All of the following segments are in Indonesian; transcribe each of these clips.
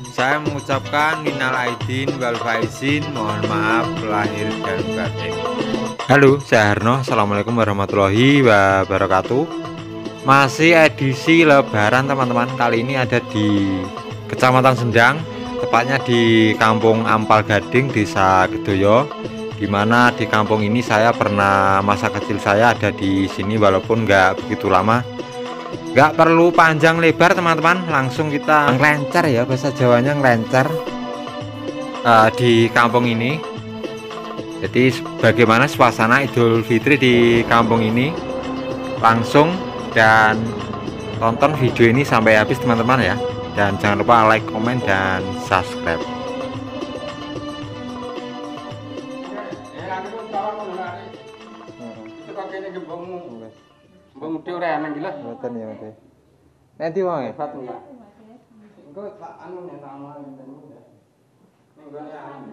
Saya mengucapkan minal aidin wal faizin, mohon maaf lahir dan batin. Halo, saya Harno. Assalamualaikum warahmatullahi wabarakatuh. Masih edisi Lebaran teman-teman. Kali ini ada di Kecamatan Sendang, tepatnya di Kampung Ampal Gading, Desa Gedoyo. Dimana di kampung ini saya pernah masa kecil saya ada di sini, walaupun nggak begitu lama. Nggak perlu panjang lebar teman-teman, langsung kita ngelencer ya, bahasa Jawanya ngelencer di kampung ini. Jadi bagaimana suasana Idul Fitri di kampung ini, langsung dan tonton video ini sampai habis teman-teman ya. Dan jangan lupa like, komen, dan subscribe. Mesti ora enak gila. Mboten ya, Mas. Nanti wong e. Hebat enggak? Engko tak anu nek sama ngene. Ning gone anu.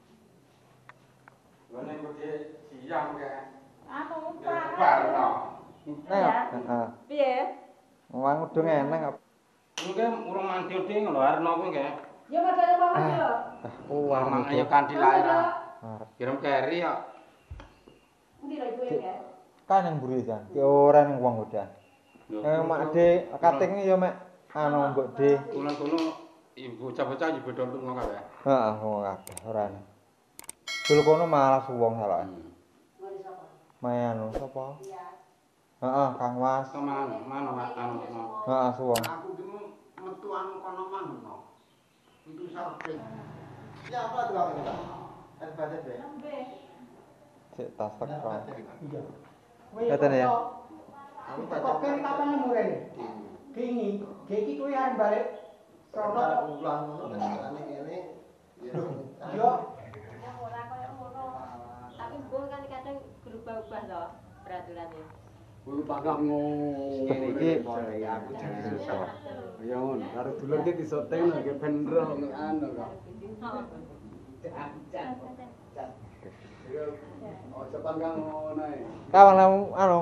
Gone kok siang kae. Anu Bar no. Heeh. piye? Wong udung enak. Engko urung mandi ding lho Arno kuwi kae. Ya padha apa yo. Wah, Mang ayo kanthi lair. Arep. Kirim keri ya. Endi lho ibu ya? Kan yang buri jan. Ki ora ning wong udan. Mak De, kating ya mek anu Mbok De. Kulo-kulo ibu bocah-bocah ibu dol lunga kabeh. Heeh, wong akeh ora. Dulu kono malas wong salah. Main anu sapa? Heeh, Kang Was. Kemana? Mana anu? Heeh, suwong. Aku dulu metu anu kono mano. Itu sarpe. Siapa tuh aku? Ada deh. Cek tas teko. Keten ya. Kok kene kapan mure? Kini, iki kuwi arep balik. Sono ulang ngono kan kene. yo Ya ora koyo ngono. Tapi mbok kan kadang berubah-ubah loh peraturannya. Kuwi pakak ngene Iki aku jenenge. Ya ngono, karo dulur ki disoteng nang ben roh anu kok. Oh, cepat kang ngono ae. kawan anu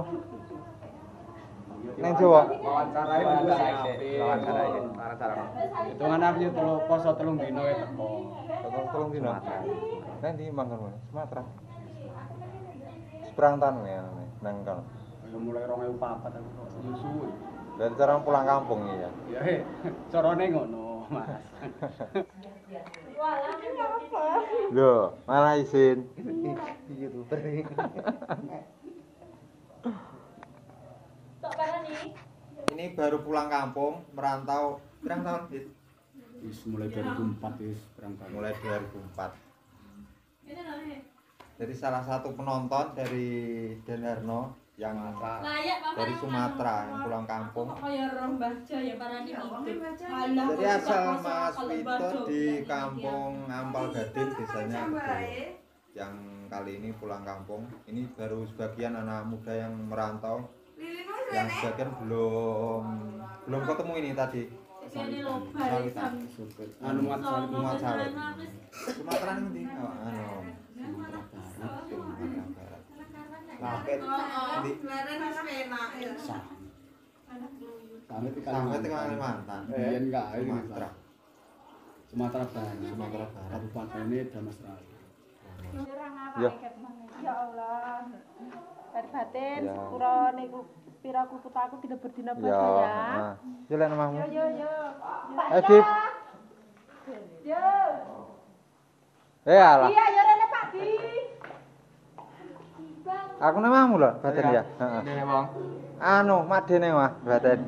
neng Jawa. Wawancara hitungan aku yo poso 3 dino e teko. Tolong dino. Nanti manggon mana? Sumatera. Seberang tahun ya nang kono. Ya mulai 2004 aku kok suwe. Dari cara pulang kampung ya. Ya carane ngono, Mas. Walah apa? Loh, malah izin. YouTuber iki. Tok parani. Ini baru pulang kampung, merantau berapa tahun, Dit? Wis mulai 2004 wis perang tahun. Mulai 2004. Jadi salah satu penonton dari Den Herno yang dari Sumatera yang pulang kampung. Kaya roh baca ya parani hidup. Jadi asal Mas Wito di kampung Ampal Gading, desanya Gedoyo. Yang kali ini pulang kampung. Ini baru sebagian anak muda yang merantau. Yang sebagian belum ketemu ini tadi. Sini lho Sawitan. Anu muat sawit. Sumatera ini anu Sumatera Barat. Lapet di Sampai di sampai ke Kalimantan. Biyen enggak ini Sumatera. Sumatera Barat. Sumatera Barat. Kabupaten Damasraya. Ya. Ya Allah. Batin Ya. sepura niku pira kuput aku dina berdina Ya. bahasa ya. Heeh. Yo lek namamu. Yo. Dip. Yo. Alah. Iya, yo rene Pak Di. Aku namamu lho, Batin ya. Heeh. Dene wong. Anu, madene mah, Batin.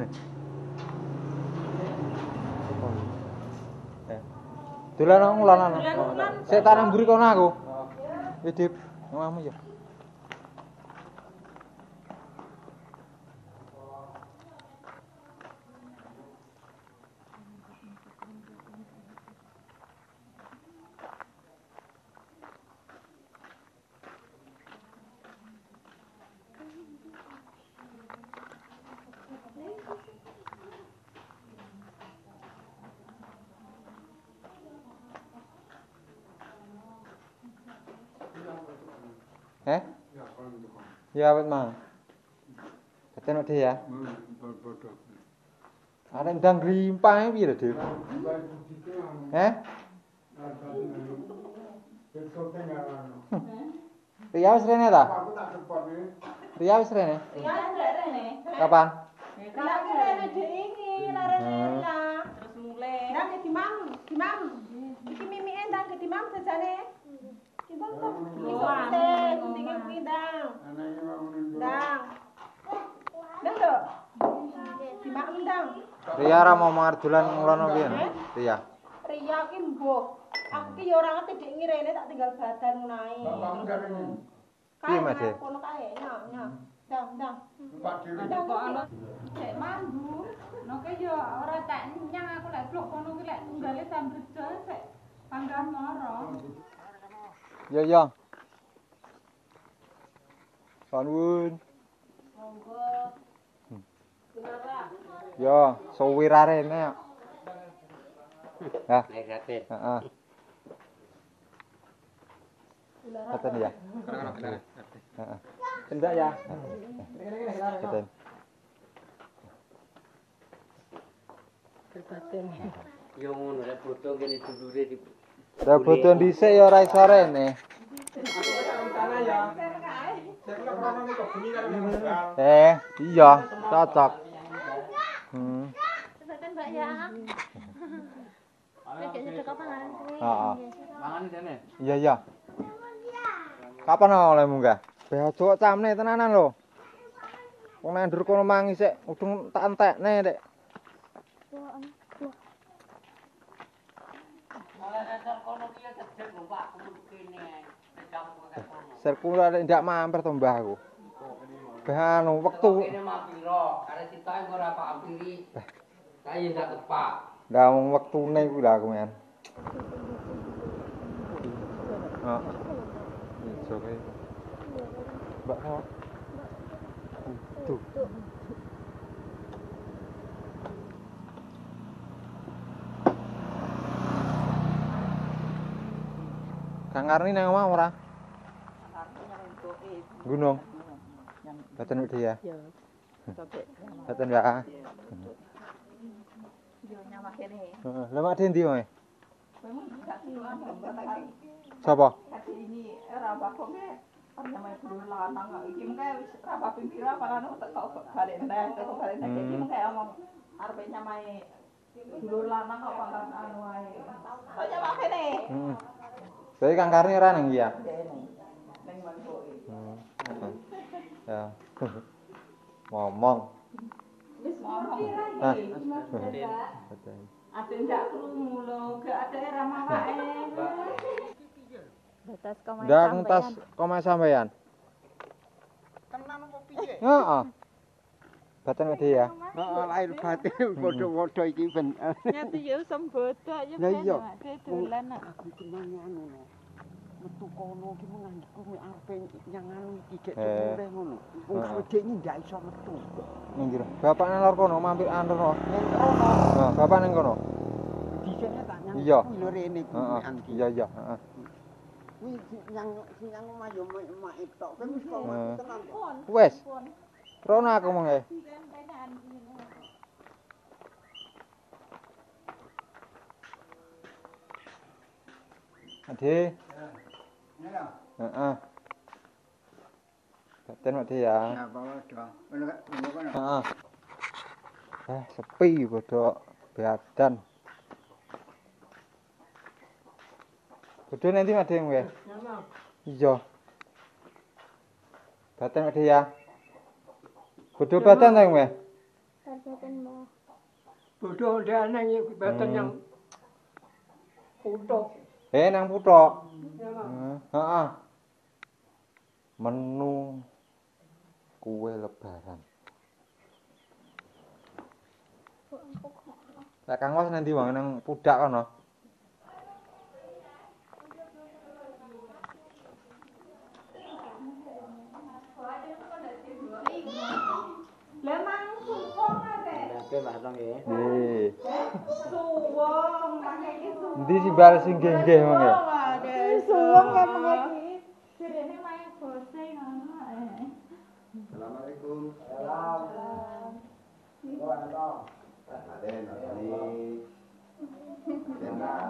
Dolan ngulon anu. Sik tak nang mburi kono aku. Dip, namamu ya. Ya awet mah. Keten ya. Ada ndang grimpang piye lho, Dik? Ria wis rene ta? Aku tak depone. Ria wis rene. Iya, rene. Kapan? Lah iki rene dhek iki, rene lah. Terus mulai. Ndang ke dimam. Iki mimike ndang ke dimam jajane. Kita kok guntinge kuwi ndang. Anake mau nunduk. Ndang. Ndang lho. Dimam ndang. Ria ra mau mardulan ngulono piye? Ria. Ria ki mbuh. Aku ki ya ora ngerti dhek ngirene tak tinggal badan ngonae. Bapakmu dari ini. Piye, Mas? Kono kae, nyah. Ndang. Pak Dewi. Kok ana cek mambu. Noke yo ora tak nyang aku lek blok kono ki lek tunggale Sambrejo sik panggahan moro. Yo. Sanwun. Monggo. Kenapa? Yo, suwira rene. Hah? Negatif. Heeh. Ngoten ya. Heeh. Enggak ya. Ngoten. Yo ngono lek foto kene dulure di. Lah foto dhisik ya ora iso rene. Iya, cocok. Tekan Mbak ya. Nek nyedek kapan? Heeh. Mangan dene. Iya. Kapan oleh munggah? Be aja camne tenanan lho. Wong nang ndur kono mangi sik, udung tak entekne, Dik. Serku ora ndak mampir to Mbah aku. Be anu wektu. Kene mampiro, arek sitae ora pampiri. Kae ndak tepak. Lah wong wektune kuwi lho aku men. Heeh. Iso kae. Mbak kok. Tuh. Kang Karni nang omah ora? Gunung. Boten dia. Ya. Boten ya. Yo nyawah kene. Heeh. Lah mak ndi wae? Sapa? Ini era bakome namanya guru lanang iki mengke wis ra paping pira parane teko balik neh iki mengke omong arepe nyamai guru lanang kok pangkat anu ae. Kok nyamah kene? Heeh. Jadi Kang Karni ora nang iya. Ning mangkoke. Ya. Ngomong. Wis ngomong. Hah? Betul. Ate ndak krungu lho, gak ada ramah wae. Batas komai Ndak ngentas koma sampean. Tenan apa piye? Heeh. Boten wedi ya. Heeh, lahir batin padha-padha iki ben. Nyati yo sembodo ya Lah iya. dolan nak. Aku cuma anu no. Metu kono ki mengandikku arepe nyang anu iki gek Eh. dulure ngono. Wong wedhe iki ndak iso metu. Ning ndi? Bapak nang lor kono mampir anter no. Ning kono Nah, bapak nang kono. dhisene tak nyang Iya. kuwi lho rene kuwi Heeh. anti. Iya, heeh. Kuwi nyang omah yo mak tok. Kowe wis kok Eh. tenan. Wes. Rono aku mengke. Ade. Ya. Heeh. Boten wedi ya. Ya bawa doa. Ngono kan. Heeh. Sepi bodho badan. Bodho nanti made kowe. Iya. Badan made ya. Bodho badan ta kowe? Bodho ndane iki baten yang utuh. Nang puthok. Heeh. Menu kue lebaran. Lah Kang Mas nanti wong nang pudak kono. Lah mang suwung ate. Oke, Mas Tong nggih. Nggih. Suwung mang iki suwung. Endi simbal sing nggih-nggih mangke? Suwung kan mengki. Jirene main bose ngono ae. Assalamualaikum. Salam. Aden, Tembak.